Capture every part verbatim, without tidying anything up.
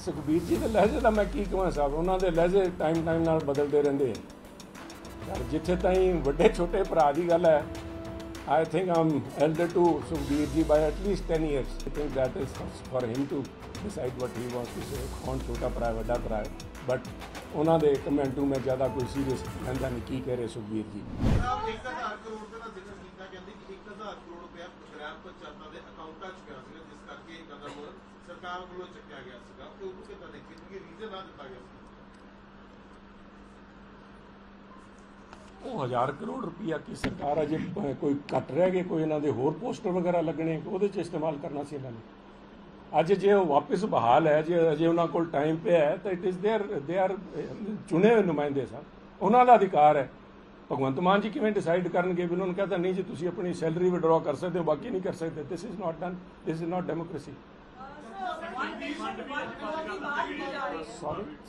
ਸੁਖਬੀਰ ਜੀ ਦੇ ਲਹਿਜੇ ਦਾ ਮੈਂ ਕੀ ਕਹਾਂ ਸਾਹਿਬ, ਉਹਨਾਂ ਦੇ ਲਹਿਜੇ ਟਾਈਮ ਟਾਈਮ ਨਾਲ ਬਦਲਦੇ ਰਹਿੰਦੇ ਆ। ਜਿੱਥੇ ਤਾਈਂ ਵੱਡੇ ਛੋਟੇ ਭਰਾ ਦੀ ਗੱਲ ਹੈ, I think I'm elder to Sukhbir ji by at least ten years. I think that is for him to decide what he wants to say. कौन छोटा भरा है वड्डा भरा है, but ਉਹਨਾਂ ਦੇ ਕਮੈਂਟ ਨੂੰ ਮੈਂ ਜ਼ਿਆਦਾ ਕੋਈ ਸੀਰੀਅਸ ਲੈਂਦਾ ਨਹੀਂ। ਕੀ ਕਹਿ ਰਹੇ ਸੁਖਬੀਰ ਜੀ? ਇੱਕ ਹਜ਼ਾਰ ਕਰੋੜ ਦਾ ਜ਼ਿਕਰ ਕੀਤਾ, ਕਹਿੰਦੇ ਕਿ ਇੱਕ ਹਜ਼ਾਰ ਕਰੋੜ ਰੁਪਇਆ ਗ੍ਰਾਮ ਪੰਚਾਇਤਾਂ ਦੇ ਅਕਾਊਂਟਾਂ 'ਚ ਗਿਆ ਸੀਗਾ, ਜਿਸ ਕਰਕੇ ਇਹ ਕਦਮ ਸਰਕਾਰ ਵੱਲੋਂ ਚੱਕਿਆ ਗਿਆ ਸੀਗਾ। ਤੇ ਉਹਨੂੰ ਕਿੱਦਾਂ ਦੇਖੀ ਕਿ ਰੀਜ਼ਨ ਨਾ ਦਿੱਤਾ ਗਿਆ ਸੀ? ਉਹ ਹਜ਼ਾਰ ਕਰੋੜ ਰੁਪਈਆ ਕੀ ਸਰਕਾਰ ਅਜੇ ਕੋਈ ਘੱਟ ਰਹਿ ਗਏ, ਕੋਈ ਇਹਨਾਂ ਦੇ ਹੋਰ ਪੋਸਟਰ ਵਗੈਰਾ ਲੱਗਣੇ, ਉਹਦੇ 'ਚ ਇਸਤੇਮਾਲ ਕਰਨਾ ਸੀ ਇਹਨਾਂ ਨੇ। ਅੱਜ ਜੇ ਉਹ ਵਾਪਸ ਬਹਾਲ ਹੈ, ਜੇ ਅਜੇ ਉਹਨਾਂ ਕੋਲ ਟਾਈਮ ਪਿਆ ਹੈ ਤਾਂ it is there they are ਚੁਣੇ ਹੋਏ ਨੁਮਾਇੰਦੇ ਸਨ, ਉਹਨਾਂ ਦਾ ਅਧਿਕਾਰ ਹੈ। ਭਗਵੰਤ ਮਾਨ ਜੀ ਕਿਵੇਂ ਡਿਸਾਈਡ ਕਰਨਗੇ? ਵੀ ਉਹਨਾਂ ਨੂੰ ਕਹਿੰਦਾ ਨਹੀਂ ਜੀ ਤੁਸੀਂ ਆਪਣੀ ਸੈਲਰੀ ਵਿਡਰਾਅ ਕਰ ਸਕਦੇ ਹੋ, ਬਾਕੀ ਨਹੀਂ ਕਰ ਸਕਦੇ। This is not done, this is not democracy. Sorry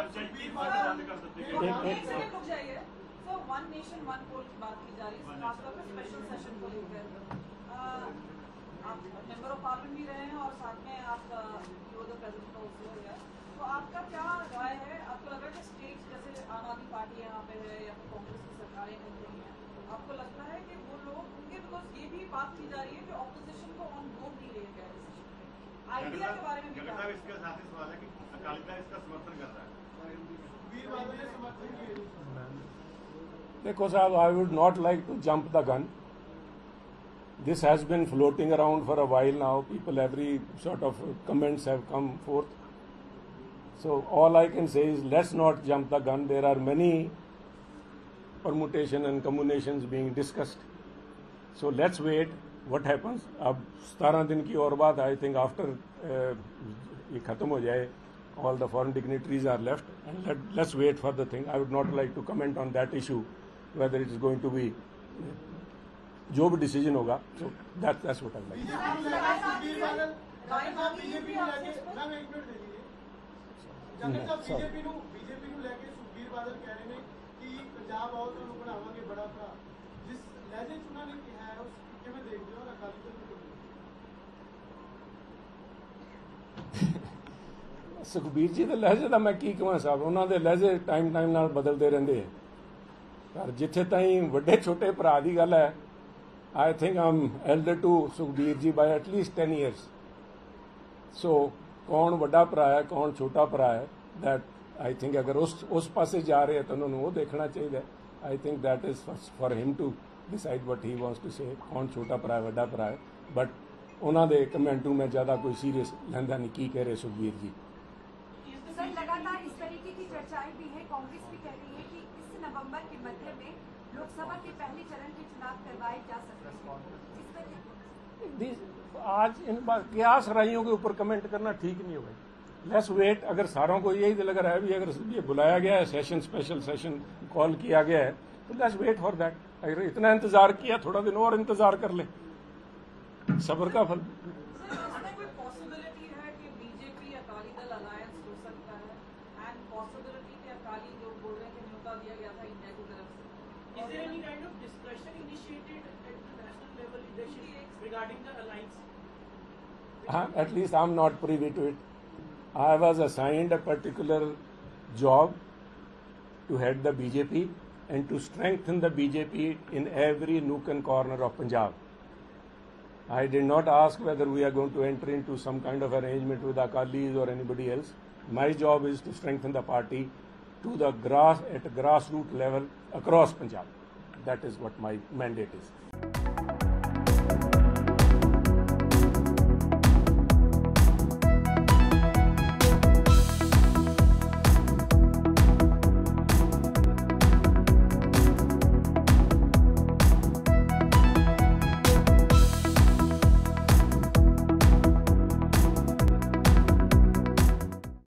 sorry one nation one poll की बात की जा रही है, खासतौर पर स्पेशल सेशन को लेकर। आप मेंबर ऑफ पार्लियामेंट भी रहे हैं और साथ में आप प्रेसिडेंट का उससे हो गया, तो आपका क्या राय है? आपको लग रहा है कि स्टेट जैसे आम आदमी पार्टी यहाँ पे है या फिर कांग्रेस की सरकारें बन रही हैं, आपको लगता है कि वो लोग उनके, बिकॉज ये भी बात की जा रही है कि ऑपोजिशन को ऑन बोर्ड नहीं लिया गया आइडिया के बारे में भी? इसके साथ ही सवाल है कि अकाली दल इसका समर्थन कर रहा है, वीर बादल ने समर्थन किया। देखो साहब, I would not like to jump the gun. This has been floating around for a while now. People, every sort of comments have come forth. So all I can say is let's not jump the gun. There are many permutation and combinations being discussed. So let's wait what happens. अब सत्रह दिन की और बात, I think after ये खत्म हो जाए, all the foreign dignitaries are left, and let, let's wait for the thing. I would not like to comment on that issue, whether it is going to be जो भी decision होगा। So that that's what I like. BJP ਨੂੰ BJP ਨੂੰ ਲੈ ਕੇ ਸੁਖਬੀਰ ਬਾਦਲ ਕਹਿ ਰਹੇ ਨੇ ਕਿ ਪੰਜਾਬ ਆਓ ਤੁਹਾਨੂੰ ਬਣਾਵਾਂਗੇ ਬੜਾ ਭਰਾ, ਜਿਸ ਲਹਿਜੇ 'ਚ ਉਹਨਾਂ ਨੇ ਕਿਹਾ ਹੈ ਉਸ ਕਿਵੇਂ ਦੇਖਦੇ ਹੋ? ਅਕਾਲੀ ਦਲ ਸੁਖਬੀਰ ਜੀ ਦੇ ਲਹਿਜੇ ਦਾ ਮੈਂ ਕੀ ਕਹਾਂ ਸਾਹਿਬ, ਉਹਨਾਂ ਦੇ ਲਹਿਜੇ ਟਾਈਮ ਟਾਈਮ ਨਾਲ ਬਦਲਦੇ ਰਹਿੰਦੇ ਆ। ਪਰ ਜਿੱਥੇ ਤਾਈਂ ਵੱਡੇ ਛੋਟੇ ਭਰਾ ਦੀ ਗੱਲ ਹੈ, I think I'm elder to Sukhbir ਜੀ by at least ten years. So ਕੌਣ ਵੱਡਾ ਭਰਾ ਹੈ, ਕੌਣ ਛੋਟਾ ਭਰਾ ਹੈ, that I think ਅਗਰ ਉਸ ਉਸ ਪਾਸੇ ਜਾ ਰਹੇ ਤਾਂ ਉਹਨਾਂ ਨੂੰ ਉਹ ਦੇਖਣਾ ਚਾਹੀਦਾ। I think that is for him to decide what he wants to say, ਕੌਣ ਛੋਟਾ ਭਰਾ ਹੈ ਵੱਡਾ ਭਰਾ ਹੈ, but ਉਹਨਾਂ ਦੇ ਕਮੈਂਟ ਨੂੰ ਮੈਂ ਜ਼ਿਆਦਾ ਕੋਈ ਸੀਰੀਅਸ ਲੈਂਦਾ ਨਹੀਂ। ਕੀ ਕਹਿ ਰਹੇ ਸੁਖਬੀਰ ਜੀ? सर, लगातार इस तरीके की चर्चाएं भी है, कांग्रेस भी कह रही है कि इस नवंबर के मध्य में लोकसभा के पहले चरण के चुनाव करवाए जा सकते हैं। आज इन कयास राइयों के ऊपर कमेंट करना ठीक नहीं होगा। Let's wait. अगर सारों को यही लग रहा है भी अगर ये बुलाया गया है सेशन, स्पेशल सेशन कॉल किया गया है, तो लेट्स वेट फॉर दैट। अगर इतना इंतजार किया, थोड़ा दिन और इंतजार कर ले, सब्र का फल। Uh, at least I'm not privy to it. I was assigned a particular job to head the B J P and to strengthen the B J P in every nook and corner of Punjab. I did not ask whether we are going to enter into some kind of arrangement with Akalis or anybody else. My job is to strengthen the party to the grass at grassroots level across Punjab. That is what my mandate is.